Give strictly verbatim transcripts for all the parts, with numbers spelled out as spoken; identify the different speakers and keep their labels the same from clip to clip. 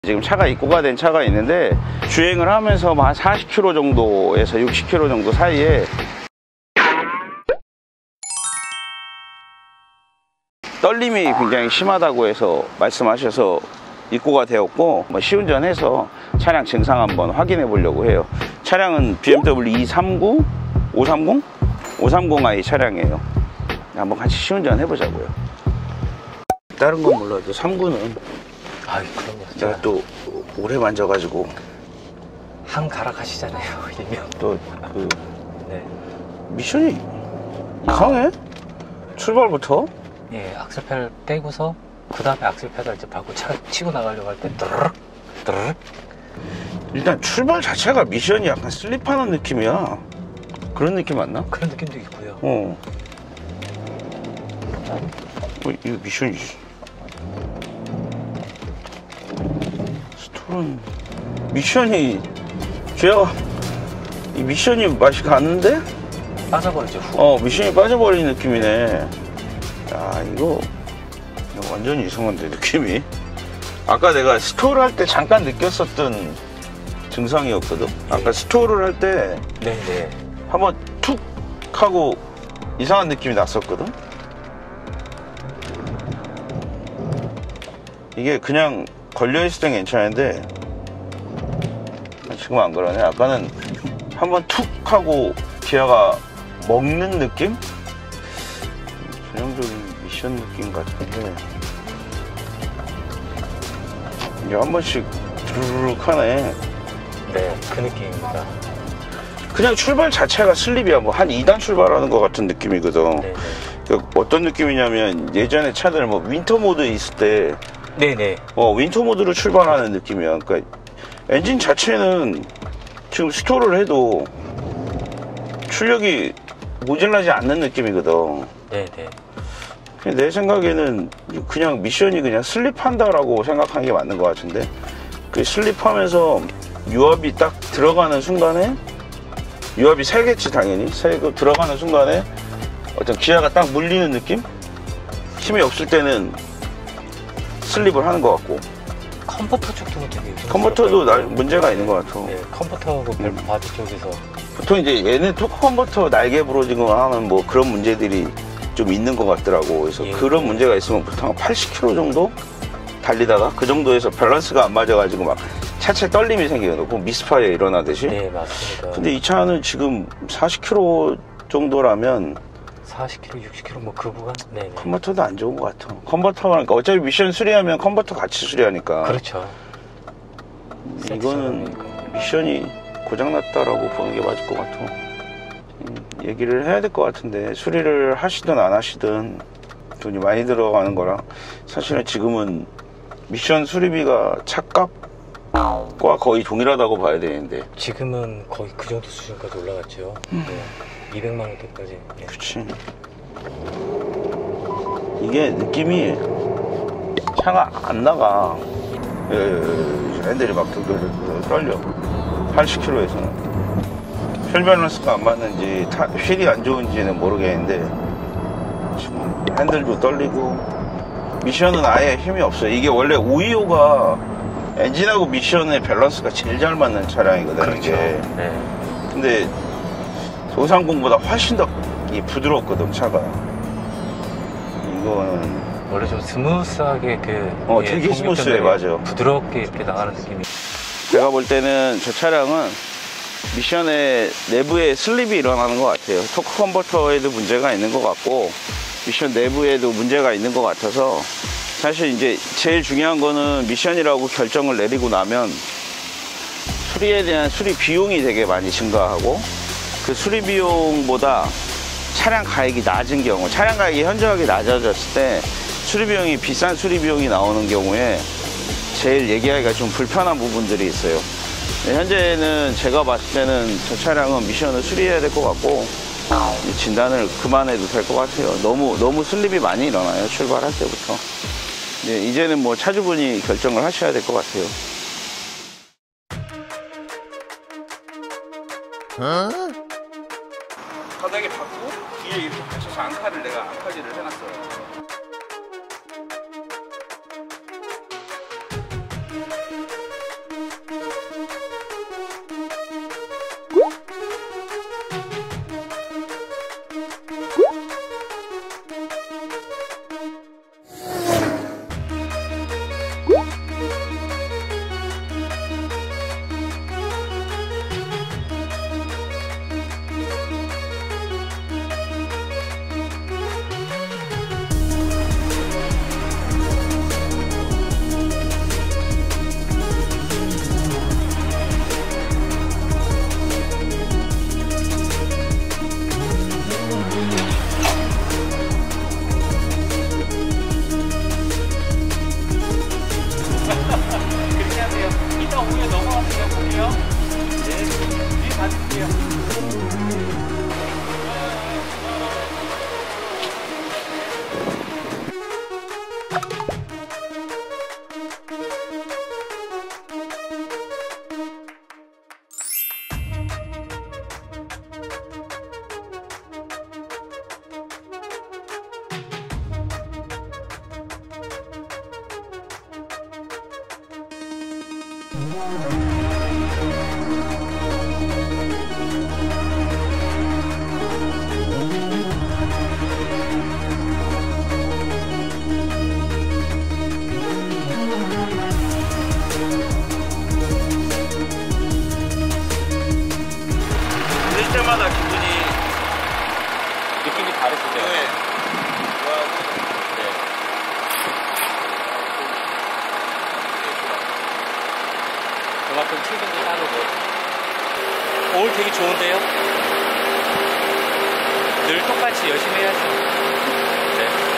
Speaker 1: 지금 차가 입고가 된 차가 있는데 주행을 하면서 한 사십 킬로미터 정도에서 육십 킬로미터 정도 사이에 떨림이 굉장히 심하다고 해서 말씀하셔서 입고가 되었고, 뭐 시운전해서 차량 증상 한번 확인해 보려고 해요. 차량은 비엠더블유 이삼구, 오삼공? 오삼공 아이 차량이에요. 한번 같이 시운전 해보자고요. 다른 건 몰라도 삼구는
Speaker 2: 아이, 그럼요.
Speaker 1: 내가 또 오래 만져가지고
Speaker 2: 한 가락하시잖아요, 일명.
Speaker 1: 또 그
Speaker 2: 네.
Speaker 1: 미션이 이상해? 출발부터?
Speaker 2: 예, 악셀pedal 떼고서 그 다음에 악셀pedal 이제 밟고 차 치고 나가려고 할 때 드르륵 드르륵. 일단
Speaker 1: 출발 자체가 미션이 약간 슬립하는 느낌이야. 그런 느낌 맞나?
Speaker 2: 그런 느낌도 있고요.
Speaker 1: 어. 어, 이거 미션이 스토른 미션이 제가 이 미션이 맛이 갔는데?
Speaker 2: 빠져버리죠, 후.
Speaker 1: 어, 미션이 빠져버리는 느낌이네. 야, 이거, 이거 완전히 이상한데, 느낌이. 아까 내가 스토어를 할 때 잠깐 느꼈었던 증상이었거든. 아까
Speaker 2: 예.
Speaker 1: 스토어를 할 때
Speaker 2: 네네.
Speaker 1: 한번 툭 하고 이상한 느낌이 났었거든. 이게 그냥 걸려있을 땐 괜찮은데 지금 안 그러네. 아까는 한번 툭 하고 기아가 먹는 느낌? 전형적인 미션 느낌 같은데 이게 한 번씩 드르륵 하네.
Speaker 2: 네, 그 느낌입니다.
Speaker 1: 그냥 출발 자체가 슬립이야. 뭐 한 이 단 출발하는 것 같은 느낌이거든.
Speaker 2: 네네.
Speaker 1: 그러니까 어떤 느낌이냐면 예전에 차들 뭐 윈터 모드 있을 때
Speaker 2: 네네.
Speaker 1: 어, 윈터 모드로 출발하는 느낌이야. 그러니까 엔진 자체는 지금 스토어를 해도 출력이 모자라지 않는 느낌이거든.
Speaker 2: 네네.
Speaker 1: 내 생각에는 그냥 미션이 그냥 슬립한다라고 생각하는 게 맞는 것 같은데, 그 슬립하면서 유압이 딱 들어가는 순간에, 유압이 세겠지 당연히, 세고 들어가는 순간에 어떤 기아가 딱 물리는 느낌? 힘이 없을 때는 슬립을 하는 것 같고.
Speaker 2: 컨버터 쪽도 되게
Speaker 1: 컨버터도 나, 문제가 있는 것 같아.
Speaker 2: 네, 컨버터하고 밸브
Speaker 1: 음.
Speaker 2: 바디 쪽에서
Speaker 1: 보통 이제 얘는 토크 컨버터 날개 부러지거나 하는 뭐 그런 문제들이 좀 있는 것 같더라고. 그래서
Speaker 2: 예,
Speaker 1: 그런
Speaker 2: 예.
Speaker 1: 문제가 있으면 보통 한 팔십 킬로미터 정도 달리다가 그 정도에서 밸런스가 안 맞아가지고 막 차체 떨림이 생기거든요. 미스파이어 일어나듯이.
Speaker 2: 네, 맞습니다.
Speaker 1: 근데 이 차는 지금 사십 킬로미터 정도라면
Speaker 2: 사십 킬로미터, 육십 킬로미터 뭐 그 구간? 네.
Speaker 1: 컨버터도 안 좋은 것 같아. 컨버터가 어차피 미션 수리하면 컨버터 같이 수리하니까.
Speaker 2: 그렇죠.
Speaker 1: 이거는 미션이 고장났다라고 보는 게 맞을 것 같아. 음, 얘기를 해야 될 것 같은데 수리를 하시든 안 하시든 돈이 많이 들어가는 거라 사실은 지금은 미션 수리비가 차값과 거의 동일하다고 봐야 되는데.
Speaker 2: 지금은 거의 그 정도 수준까지 올라갔죠.
Speaker 1: 음.
Speaker 2: 네. 이백만 원대까지. 네.
Speaker 1: 그치. 이게 느낌이 차가 안 나가. 예, 예, 예. 핸들이 막 떨려. 팔십 킬로미터에서는 휠 밸런스가 안 맞는지 타, 휠이 안 좋은지는 모르겠는데 지금 핸들도 떨리고. 미션은 아예 힘이 없어요. 이게 원래 오이오가 엔진하고 미션의 밸런스가 제일 잘 맞는 차량이거든.
Speaker 2: 그렇죠.
Speaker 1: 이게.
Speaker 2: 네.
Speaker 1: 근데 오삼공보다 훨씬 더 부드럽거든 차가. 이거는
Speaker 2: 원래 좀 스무스하게 그
Speaker 1: 어,
Speaker 2: 예,
Speaker 1: 되게 스무스해. 맞아.
Speaker 2: 부드럽게 이렇게 나가는 느낌이.
Speaker 1: 제가 볼 때는 저 차량은 미션의 내부에 슬립이 일어나는 것 같아요. 토크 컨버터에도 문제가 있는 것 같고 미션 내부에도 문제가 있는 것 같아서, 사실 이제 제일 중요한 거는 미션이라고 결정을 내리고 나면 수리에 대한 수리 비용이 되게 많이 증가하고, 그 수리 비용보다 차량 가액이 낮은 경우, 차량 가액이 현저하게 낮아졌을 때 수리 비용이 비싼 수리 비용이 나오는 경우에 제일 얘기하기가 좀 불편한 부분들이 있어요. 현재는 제가 봤을 때는 저 차량은 미션을 수리해야 될 것 같고 진단을 그만해도 될 것 같아요. 너무 너무 슬립이 많이 일어나요, 출발할 때부터. 네, 이제는 뭐 차주분이 결정을 하셔야 될 것 같아요. 어? 바닥에 박고 뒤에 이렇게 붙여서 앙카를 내가 앙카지를 해놨어요. 올 때마다 기분이
Speaker 2: 느낌이 다르시죠?
Speaker 1: 네.
Speaker 2: 네. 그만큼 출근도 따르고. 오늘 되게 좋은데요? 늘 똑같이 열심히 해야죠. 네.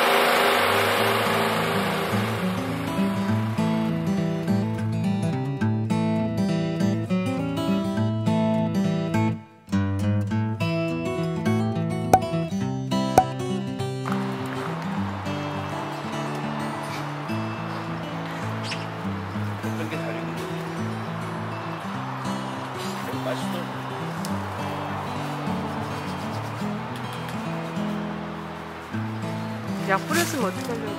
Speaker 1: 그렇게 달리고 맛있어.
Speaker 3: 약 뿌렸으면 어떡하려고.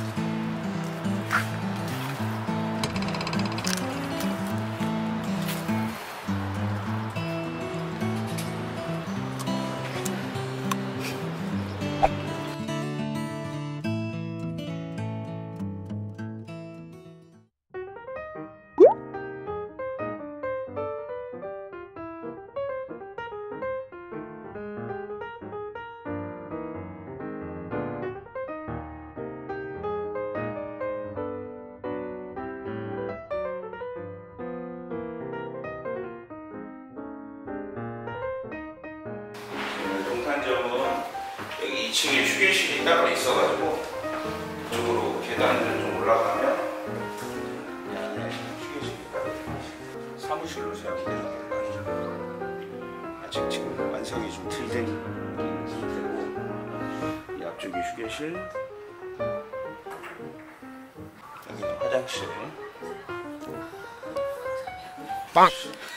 Speaker 1: 동탄점은 여기 이 층에 휴게실이 따로 있어가지고 이쪽으로 계단을 좀 올라가면 이 안에 휴게실이 따로 있어요. 사무실로 사용되는 거예요. 아직 지금 완성이 좀 덜 된 상태고 이 앞쪽이 휴게실, 여기는 화장실. 빵!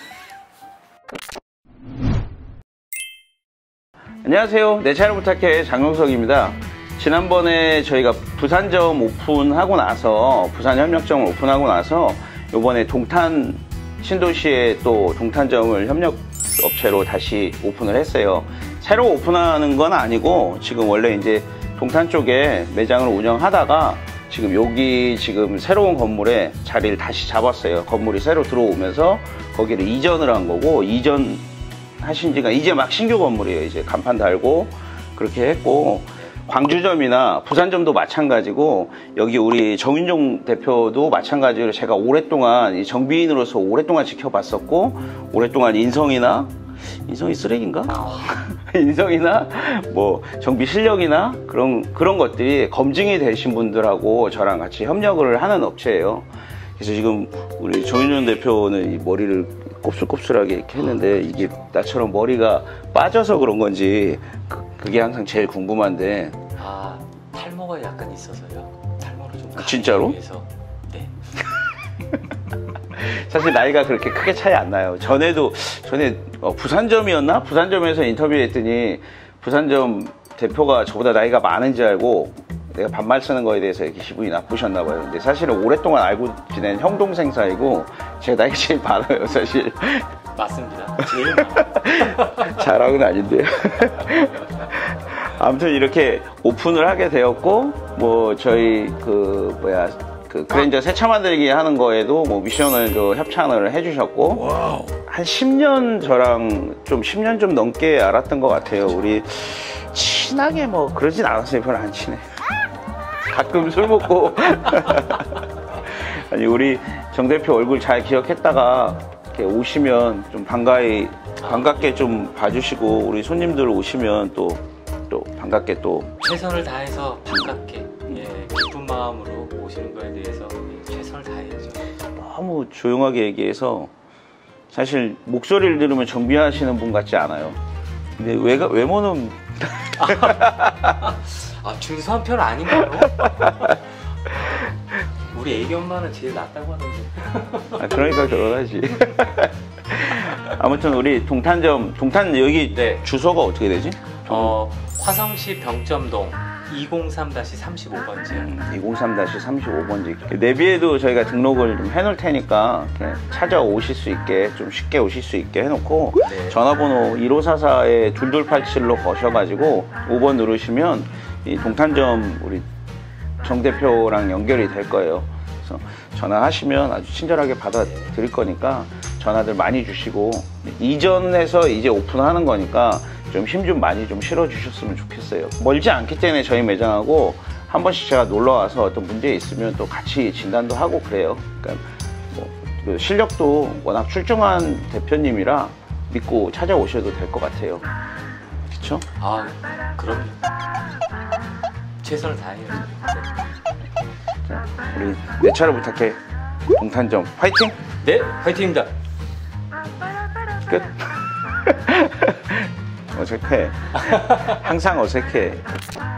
Speaker 1: 안녕하세요. 내 차를 부탁해 장용석입니다. 지난번에 저희가 부산점 오픈하고 나서 부산협력점을 오픈하고 나서 요번에 동탄 신도시에 또 동탄점을 협력업체로 다시 오픈을 했어요. 새로 오픈하는 건 아니고 지금 원래 이제 동탄 쪽에 매장을 운영하다가 지금 여기 지금 새로운 건물에 자리를 다시 잡았어요. 건물이 새로 들어오면서 거기를 이전을 한 거고, 이전 하신 지가 이제 막 신규 건물이에요. 이제 간판 달고 그렇게 했고, 광주점이나 부산점도 마찬가지고, 여기 우리 정윤종 대표도 마찬가지로 제가 오랫동안 이 정비인으로서 오랫동안 지켜봤었고, 오랫동안 인성이나 인성이 쓰레기인가? 인성이나 뭐 정비 실력이나 그런 그런 것들이 검증이 되신 분들하고 저랑 같이 협력을 하는 업체예요. 그래서 지금 우리 정윤종 대표는 이 머리를 곱슬곱슬하게 이렇게 했는데 이게 나처럼 머리가 빠져서 그런 건지 그, 그게 항상 제일 궁금한데.
Speaker 2: 아, 탈모가 약간 있어서요. 탈모를 좀
Speaker 1: 아, 진짜로?
Speaker 2: 위해서. 네.
Speaker 1: 사실 나이가 그렇게 크게 차이 안 나요. 전에도 전에 어, 부산점이었나? 부산점에서 인터뷰를 했더니 부산점 대표가 저보다 나이가 많은 줄 알고 내가 반말 쓰는 거에 대해서 이렇게 기분이 나쁘셨나 봐요. 근데 사실은 오랫동안 알고 지낸 형 동생 사이고 제가 나이가 제일 많아요, 사실.
Speaker 2: 맞습니다. 제일 많아요.
Speaker 1: 자랑은 아닌데요. 아무튼 이렇게 오픈을 하게 되었고, 뭐 저희 그 뭐야 그 그랜저 세차 만들기 하는 거에도 뭐 미션을 또 협찬을 해주셨고, 와우. 한 십 년 저랑 좀 십 년 좀 넘게 알았던 것 같아요. 우리 친하게 뭐 그러진 않았어요. 별로 안 친해. 가끔 술 먹고. 아니 우리 정 대표 얼굴 잘 기억했다가 이렇게 오시면 좀 반가이 반갑게 좀 봐주시고, 우리 손님들 오시면 또 또 반갑게 또
Speaker 2: 최선을 다해서 반갑게, 예, 기쁜 마음으로 오시는 거에 대해서 최선을 다해야죠.
Speaker 1: 너무 조용하게 얘기해서 사실 목소리를 들으면 정비하시는 분 같지 않아요. 근데 외가, 외모는
Speaker 2: 아, 준수한 편 아닌가요? 우리 애기 엄마는 제일 낫다고 하는데.
Speaker 1: 아, 그러니까 결혼하지. 아무튼 우리 동탄점, 동탄 여기
Speaker 2: 네.
Speaker 1: 주소가 어떻게 되지?
Speaker 2: 어, 화성시 병점동 이공삼 삼십오 번지요.
Speaker 1: 이공삼 삼십오 번지. 내비에도 저희가 등록을 좀 해놓을 테니까 이렇게 찾아오실 수 있게 좀 쉽게 오실 수 있게 해놓고
Speaker 2: 네.
Speaker 1: 전화번호 일오사사에 이이팔칠로 거셔가지고 오 번 누르시면 이 동탄점 우리 정 대표랑 연결이 될 거예요. 그래서 전화하시면 아주 친절하게 받아드릴 거니까 전화들 많이 주시고 이전에서 이제 오픈하는 거니까 좀 힘 좀 많이 좀 실어주셨으면 좋겠어요. 멀지 않기 때문에 저희 매장하고 한 번씩 제가 놀러 와서 어떤 문제 있으면 또 같이 진단도 하고 그래요. 그러니까 뭐 그 실력도 워낙 출중한 대표님이라 믿고 찾아오셔도 될 것 같아요. 그렇죠?
Speaker 2: 아, 그럼요. 최선을 다해요. 네.
Speaker 1: 자, 우리 내 차를 부탁해 동탄점 화이팅!
Speaker 2: 네, 화이팅입니다.
Speaker 1: 끝. 어색해. 항상 어색해.